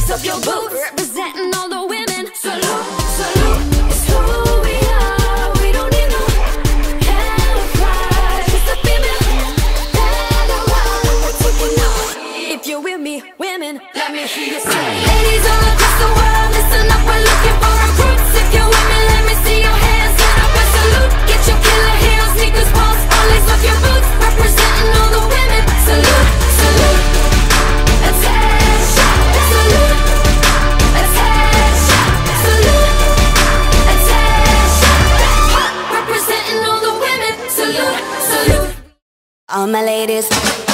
lace up your boots. Representing all the women. Salute, salute, it's who we are. We don't need no Hathras. It's the female Hathras. We're taking over. If you're with me, women, let me hear you say. Ladies all across the world, listen up, we're looking for recruits. If you're with me, let me see your hands. Set up a salute. Get your killer heels, sneakers, pulse, or lace up your boots. Representing all the women. Salute, salute. Attention, salute. Attention, salute. Attention. Representing all the women. Salute, salute. All my ladies.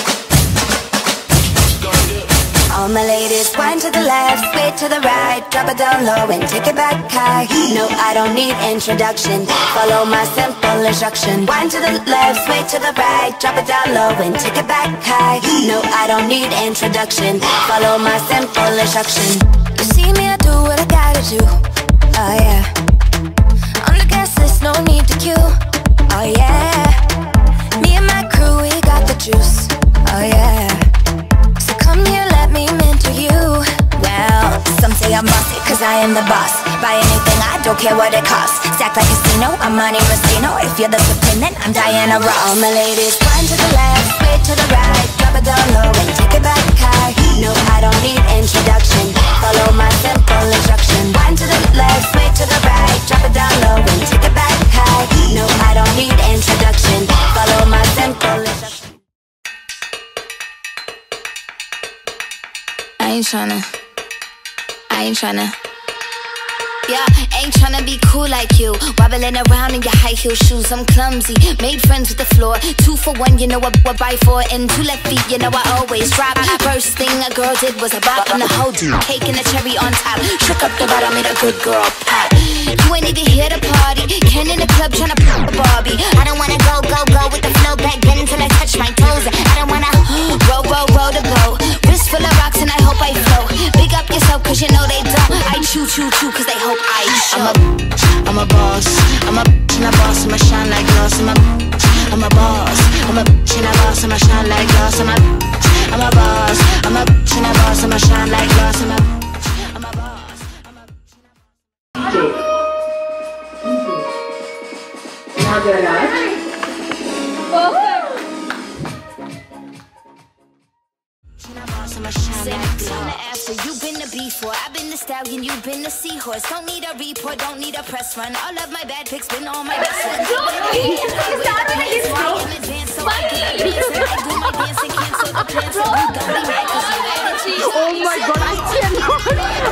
All my ladies, wind to the left, sway to the right, drop it down low and take it back high. No, I don't need introduction, follow my simple instruction. Wind to the left, sway to the right, drop it down low and take it back high. No, I don't need introduction, follow my simple instruction. You see me, I do what I gotta do, oh yeah. On the gas list, no need to queue, oh yeah. Me and my crew, we got the juice, oh yeah. So come here, let me mentor you. Well, some say I'm bossy, cause I am the boss. Buy anything, I don't care what it costs. Stack like a casino, I'm Monte Rustino. If you're the supreme, then I'm Diana Ross. All my ladies, wind to the left, sway to the right, drop it down low and take it back high. No, I don't need introduction, follow my simple instruction. Wind to the left, sway to the right, drop it down low and take it back high. No, I don't need introduction, follow my simple instruction. I ain't tryna Yeah, ain't tryna be cool like you. Wobbling around in your high heel shoes, I'm clumsy. Made friends with the floor. 2 for 1, you know I buy 4. And 2 left feet, you know I always drop. First thing a girl did was a bop on the whole cake and a cherry on top. Shook up the bottom, made a good girl pop. You ain't even here to party. Ken in the club tryna pop a Barbie. I don't wanna go with the flow back then until I touch my toes. I don't wanna roll the boat. Wrist full of rocks and I hope I float. Big up yourself cause you know they don't. I chew cause they hope I show. I'm a boss, I'm a and a boss, I'ma shine like glass. I'm a boss, I'm a and a boss, I'ma shine like glass. I'm a boss, I'm a and a boss, I'ma shine like glass. I'm a boss, I'm a After you've been the before, I've been the stallion, you've been the seahorse. Don't need a report, don't need a press run. All of my bad pics been on my best ones. Oh my god, I cannot.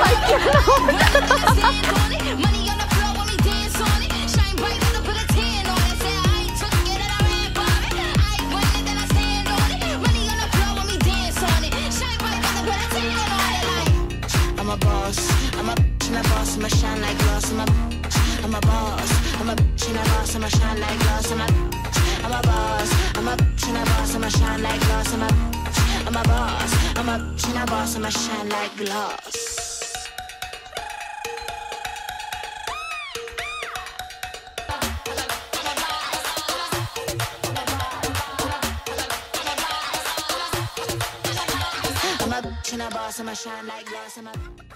Money on the floor when we dance on it. Shine bright when I put a tan on it. Say I ain't took it and I ran for it. I ain't run it, then I stand on it. Money on the floor when we dance on it. Shine bright when I put a tan on it. I'm a boss, I'm a and a boss, I'ma shine like glass. I'm a boss, I'm a and a boss, I'ma shine like glass. I'm a boss, I'm a and a boss, I'ma shine like glass. I'm a boss, I'm a and a boss, I'ma shine like glass. I'm a boss, I'ma shine like glass.